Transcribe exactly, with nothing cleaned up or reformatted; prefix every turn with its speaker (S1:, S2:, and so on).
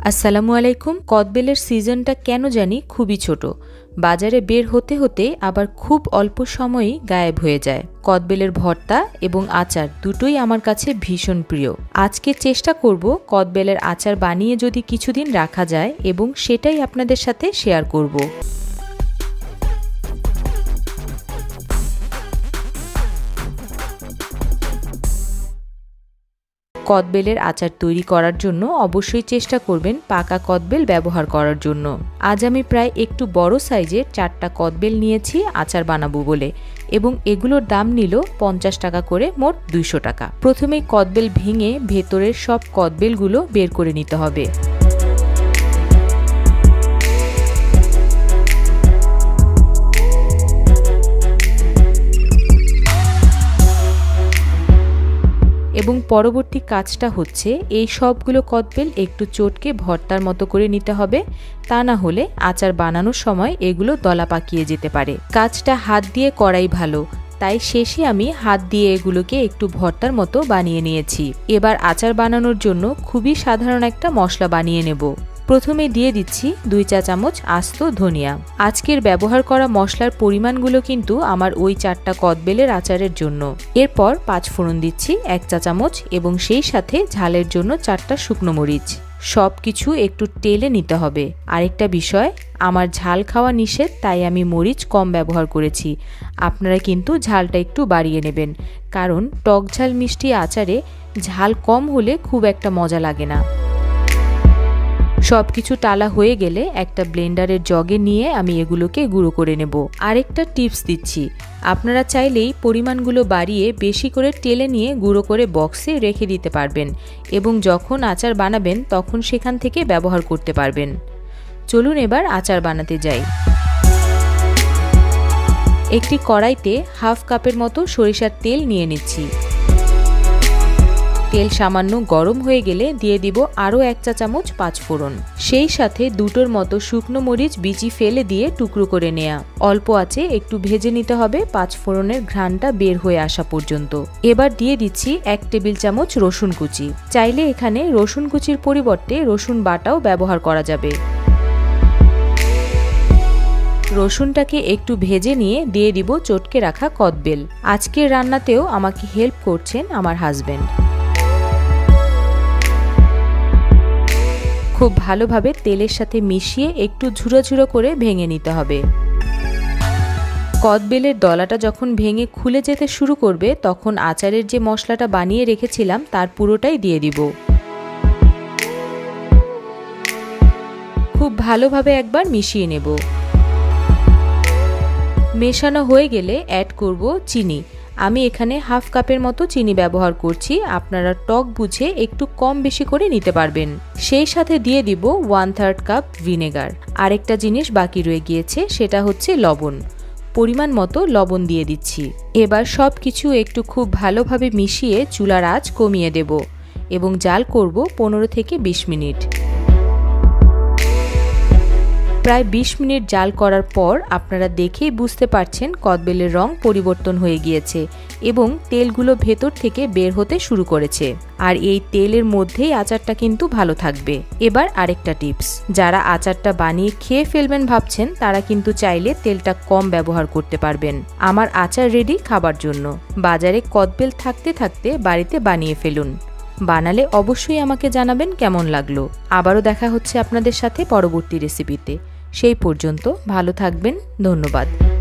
S1: আসসালামু আলাইকুম। কদবেলের সিজনটা কেন জানি খুবই ছোট, বাজারে বের হতে হতে আবার খুব অল্প সময়েই গায়েব হয়ে যায়। কদবেলের ভর্তা এবং আচার দুটোই আমার কাছে ভীষণ প্রিয়। আজকে চেষ্টা করব কদবেলের আচার বানিয়ে যদি কিছুদিন রাখা যায় এবং সেটাই আপনাদের সাথে শেয়ার করব। কদবেলের আচার তৈরি করার জন্য অবশ্যই চেষ্টা করবেন পাকা কদবেল ব্যবহার করার জন্য। আজ আমি প্রায় একটু বড় সাইজের চারটা কদবেল নিয়েছি আচার বানাবো বলে, এবং এগুলোর দাম নিল পঞ্চাশ টাকা করে, মোট দুইশো টাকা। প্রথমেই কদবেল ভেঙে ভেতরের সব কদবেলগুলো বের করে নিতে হবে। এবং পরবর্তী কাজটা হচ্ছে এই সবগুলো কদবেল একটু চটকে ভর্তার মতো করে নিতে হবে, তা না হলে আচার বানানোর সময় এগুলো দলা পাকিয়ে যেতে পারে। কাজটা হাত দিয়ে করাই ভালো, তাই শেষে আমি হাত দিয়ে এগুলোকে একটু ভর্তার মতো বানিয়ে নিয়েছি। এবার আচার বানানোর জন্য খুবই সাধারণ একটা মশলা বানিয়ে নেব। প্রথমে দিয়ে দিচ্ছি দুই চা চামচ আস্ত ধনিয়া। আজকের ব্যবহার করা মশলার পরিমাণগুলো কিন্তু আমার ওই চারটা কদবেলের আচারের জন্য। এরপর পাঁচ ফোড়ন দিচ্ছি এক চা চামচ, এবং সেই সাথে ঝালের জন্য চারটা শুকনো মরিচ। সব কিছু একটু টেলে নিতে হবে। আরেকটা বিষয়, আমার ঝাল খাওয়া নিষেধ, তাই আমি মরিচ কম ব্যবহার করেছি। আপনারা কিন্তু ঝালটা একটু বাড়িয়ে নেবেন, কারণ টক ঝাল মিষ্টি আচারে ঝাল কম হলে খুব একটা মজা লাগে না। সব কিছু টালা হয়ে গেলে একটা ব্লেন্ডারের জগে নিয়ে আমি এগুলোকে গুঁড়ো করে নেব। আরেকটা টিপস দিচ্ছি, আপনারা চাইলেই পরিমাণগুলো বাড়িয়ে বেশি করে টেলে নিয়ে গুঁড়ো করে বক্সে রেখে দিতে পারবেন, এবং যখন আচার বানাবেন তখন সেখান থেকে ব্যবহার করতে পারবেন। চলুন এবার আচার বানাতে যাই। একটি কড়াইতে হাফ কাপের মতো সরিষার তেল নিয়ে নিচ্ছি। তেল সামান্য গরম হয়ে গেলে দিয়ে দিব আরও এক চা চামচ পাঁচ ফোড়ন, সেই সাথে দুটোর মতো শুকনো মরিচ বিচি ফেলে দিয়ে টুকরো করে নেয়া। অল্প আঁচে একটু ভেজে নিতে হবে পাঁচ ফোড়নের ঘ্রাণটা বের হয়ে আসা পর্যন্ত। এবার দিয়ে দিচ্ছি এক টেবিল চামচ রসুন কুচি। চাইলে এখানে রসুন কুচির পরিবর্তে রসুন বাটাও ব্যবহার করা যাবে। রসুনটাকে একটু ভেজে নিয়ে দিয়ে দিব চটকে রাখা কদবেল। আজকের রান্নাতেও আমাকে হেল্প করছেন আমার হাজবেন্ড। খুব ভালোভাবে তেলের সাথে মিশিয়ে একটু ঝুরো ঝুরো করে ভেঙে নিতে হবে। কদবেলের দলাটা যখন ভেঙে খুলে যেতে শুরু করবে, তখন আচারের যে মশলাটা বানিয়ে রেখেছিলাম তার পুরোটাই দিয়ে দিব। খুব ভালোভাবে একবার মিশিয়ে নেব। মেশানো হয়ে গেলে অ্যাড করব চিনি। আমি এখানে হাফ কাপের মতো চিনি ব্যবহার করছি, আপনারা টক বুঝে একটু কম বেশি করে নিতে পারবেন। সেই সাথে দিয়ে দিব ওয়ান থার্ড কাপ ভিনেগার। আরেকটা জিনিস বাকি রয়ে গিয়েছে, সেটা হচ্ছে লবণ। পরিমাণ মতো লবণ দিয়ে দিচ্ছি। এবার সব কিছু একটু খুব ভালোভাবে মিশিয়ে চুলার আঁচ কমিয়ে দেব, এবং জাল করব পনেরো থেকে বিশ মিনিট। প্রায় বিশ মিনিট জাল করার পর আপনারা দেখেই বুঝতে পারছেন কদবেলের রং পরিবর্তন হয়ে গিয়েছে এবং তেলগুলো ভেতর থেকে বের হতে শুরু করেছে। আর এই তেলের মধ্যেই আচারটা কিন্তু ভালো থাকবে। এবার আরেকটা টিপস, যারা আচারটা বানিয়ে খেয়ে ফেলবেন ভাবছেন, তারা কিন্তু চাইলে তেলটা কম ব্যবহার করতে পারবেন। আমার আচার রেডি খাবার জন্য। বাজারে কদবেল থাকতে থাকতে বাড়িতে বানিয়ে ফেলুন। বানালে অবশ্যই আমাকে জানাবেন কেমন লাগলো। আবারও দেখা হচ্ছে আপনাদের সাথে পরবর্তী রেসিপিতে। সেই পর্যন্ত ভালো থাকবেন। ধন্যবাদ।